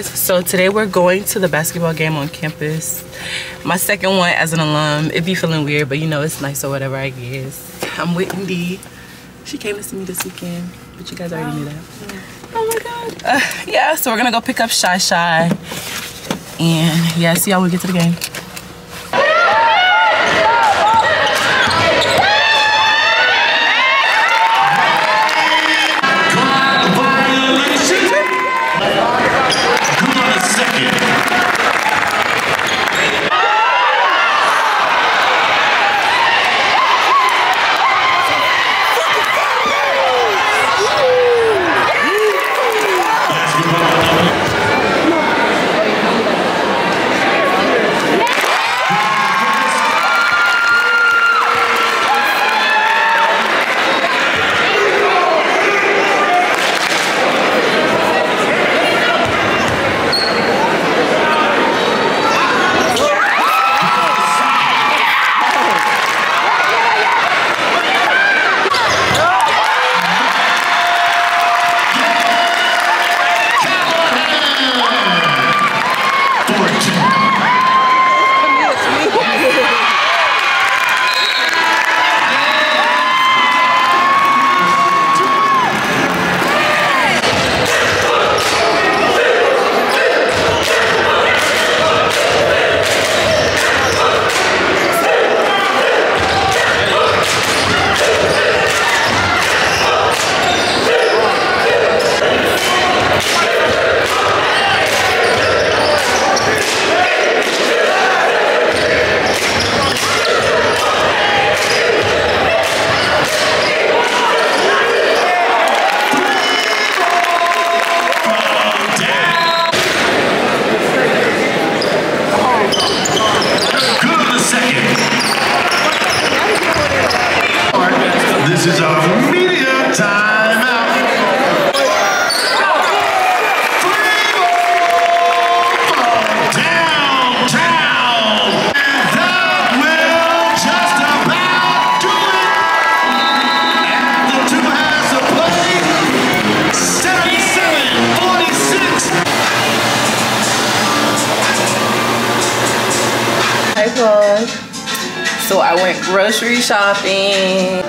So today we're going to the basketball game on campus. My second one as an alum. It be feeling weird, but you know it's nice or whatever, I guess. I'm with Indy. She came to see me this weekend, but you guys already knew that. Oh my god. Yeah, so we're gonna go pick up Shy Shy. And yeah, see how we get to the game. This is our media timeout. Downtown. And that will just about do it. And the two has to play. 77-46. Hi, vlog. So I went grocery shopping.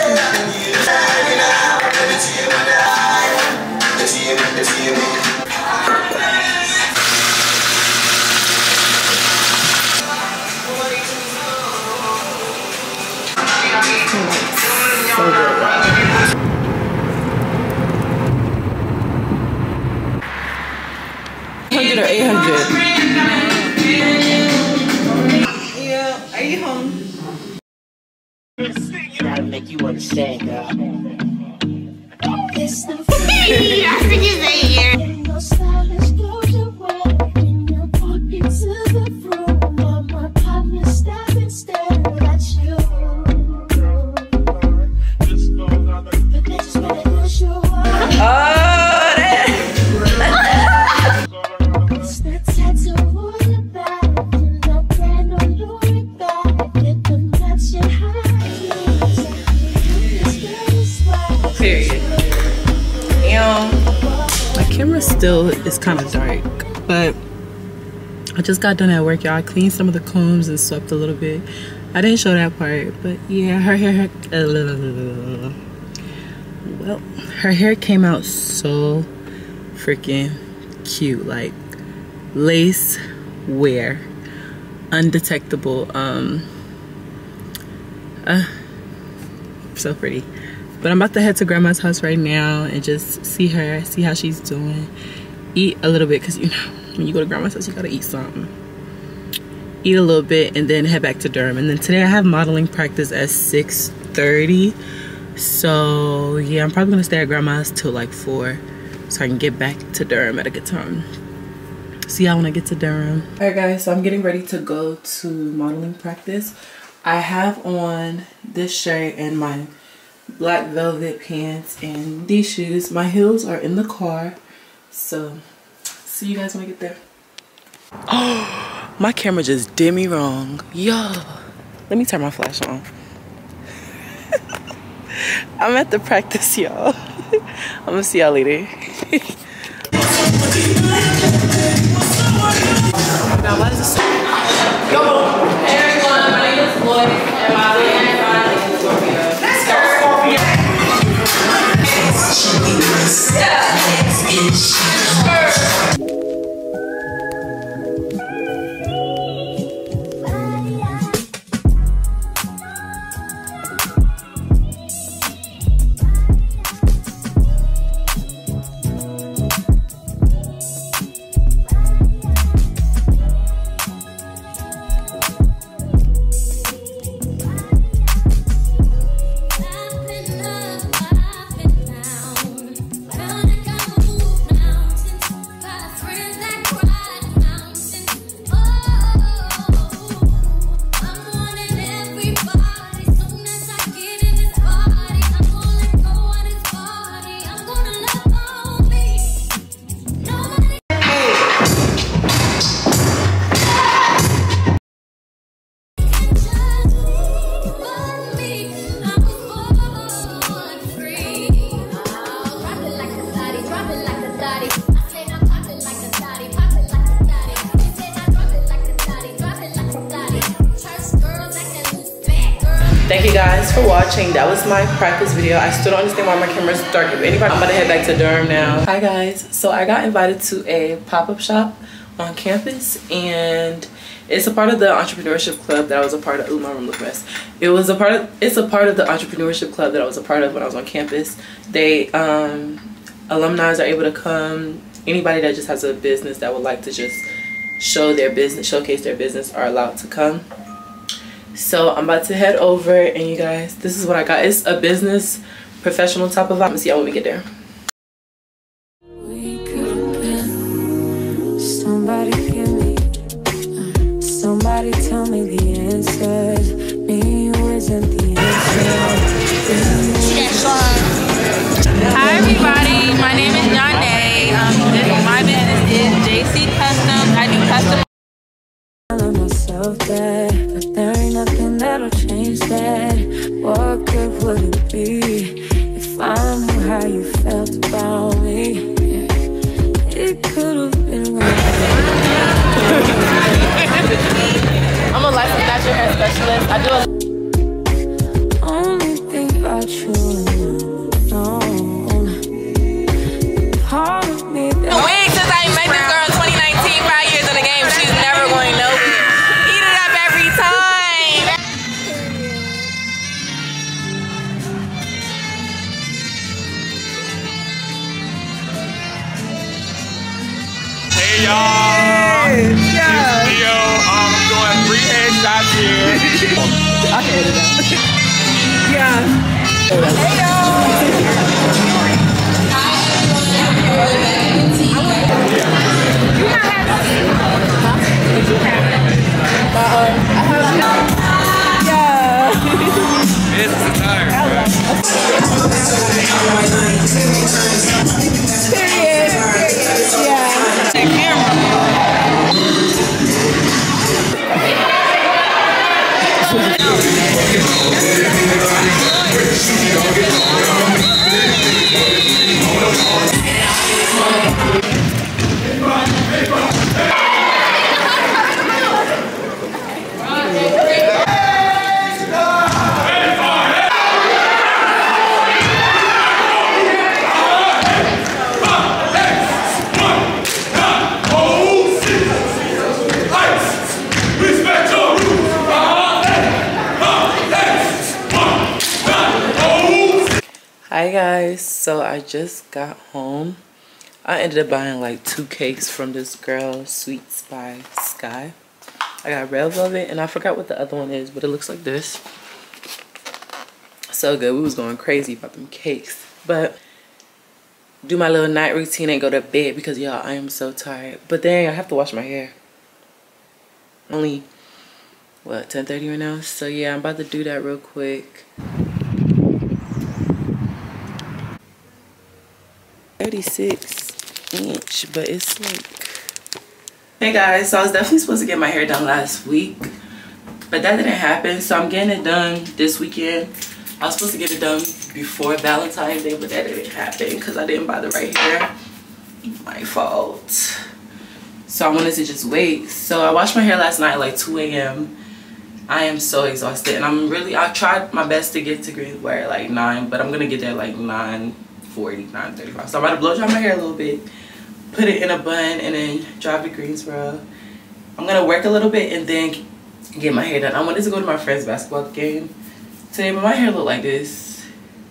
So good. 100 or 800? Yeah, are you home? Gotta make you understand, girl. That's what you say here. Still it's kind of dark, but I just got done at work, y'all. I cleaned some of the combs and swept a little bit. I didn't show that part, but yeah, her hair came out so freaking cute, like lace wear, undetectable, so pretty. But I'm about to head to grandma's house right now and just see her, see how she's doing. Eat a little bit, because you know, when you go to grandma's house, you gotta eat something. Eat a little bit and then head back to Durham. And then today I have modeling practice at 6:30. So yeah, I'm probably gonna stay at grandma's till like 4 so I can get back to Durham at a good time. See y'all when I get to Durham. Alright guys, so I'm getting ready to go to modeling practice. I have on this shirt and my black velvet pants and these shoes. My heels are in the car, so see you guys when I get there. Oh, my camera just did me wrong. Yo, let me turn my flash on. I'm at the practice, y'all. I'm gonna see y'all later. Thank you guys for watching. That was my practice video. I still don't understand why my camera's dark. If anybody, I'm about to head back to Durham now. Hi guys. So I got invited to a pop-up shop on campus, and it's a part of the entrepreneurship club that I was a part of. Ooh, my room looks mess. It's a part of the entrepreneurship club that I was a part of when I was on campus. They alumni are able to come. Anybody that just has a business that would like to just showcase their business are allowed to come. So I'm about to head over, and you guys, this is what I got. It's a business professional type of vibe. Let's see how when we get there. Somebody tell me the answers. Me, you isn't the answer. Hi everybody, my name is Yane. My business is JC Customs. I do custom. Telling myself that, but there ain't nothing that'll change that. What good would it be if I knew how you felt about me? It could have been right. I'm a licensed natural hair specialist. I do a Only think about you alone. Part of me that Since I met this girl in 2019, 5 years in the game, she's never going to know me. Eat it up every time. Hey y'all, it's Leo. I'm doing 3 headshots here. I can edit that. Yeah. Hey This is the time. Hi guys, so I just got home. I ended up buying like 2 cakes from this girl, Sweets by Sky. I got red velvet and I forgot what the other one is, but it looks like this. So good. We was going crazy about them cakes. But do my little night routine and go to bed because y'all, I am so tired. But dang, I have to wash my hair. Only what, 10:30 right now? So yeah, I'm about to do that real quick. 36-inch, but it's like, hey guys, so I was definitely supposed to get my hair done last week, but that didn't happen. So I'm getting it done this weekend. I was supposed to get it done before Valentine's Day, but that didn't happen because I didn't buy the right hair. My fault. So I wanted to just wait. So I washed my hair last night at like 2 a.m. I am so exhausted, and I tried my best to get to Greensboro at like 9, but I'm gonna get there like 9:40, 9:35. So I'm about to blow dry my hair a little bit, put it in a bun, and then drive to Greensboro. I'm gonna work a little bit and then get my hair done. I wanted to go to my friend's basketball game today, but my hair looked like this,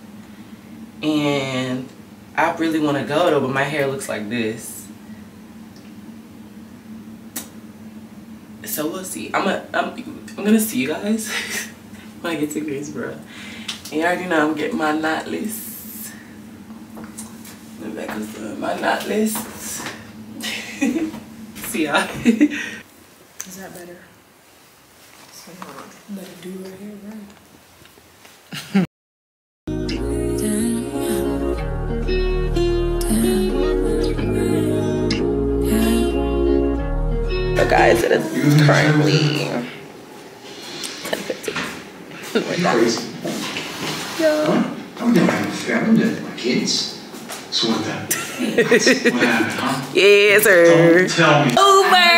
and I really want to go though, but my hair looks like this. So we'll see. I'm gonna see you guys when I get to Greensboro. And you already know I'm getting my knotless. Back with my knotless. See ya. Is that better? Let it do right here, right? So guys, it is currently 10:50. I'm doing my kids. So what that? What happened, huh? Yes, sir. Don't tell me. Uber.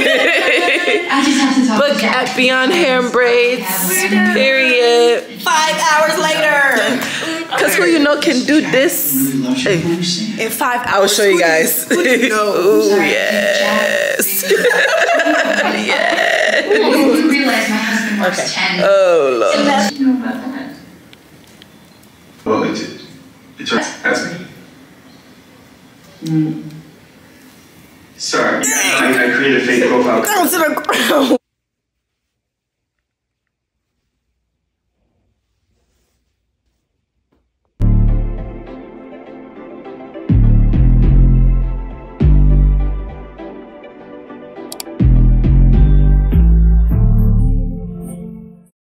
Book at Beyond Hair and Braids. Period. 5 hours later. Cause who you know can do this In 5 hours. I will show you guys. Who do you know? Ooh, yes. Yes. I realize my husband works 10. Oh Lord. Well, it's that's me. Sorry, I created a fake profile. Down to the ground.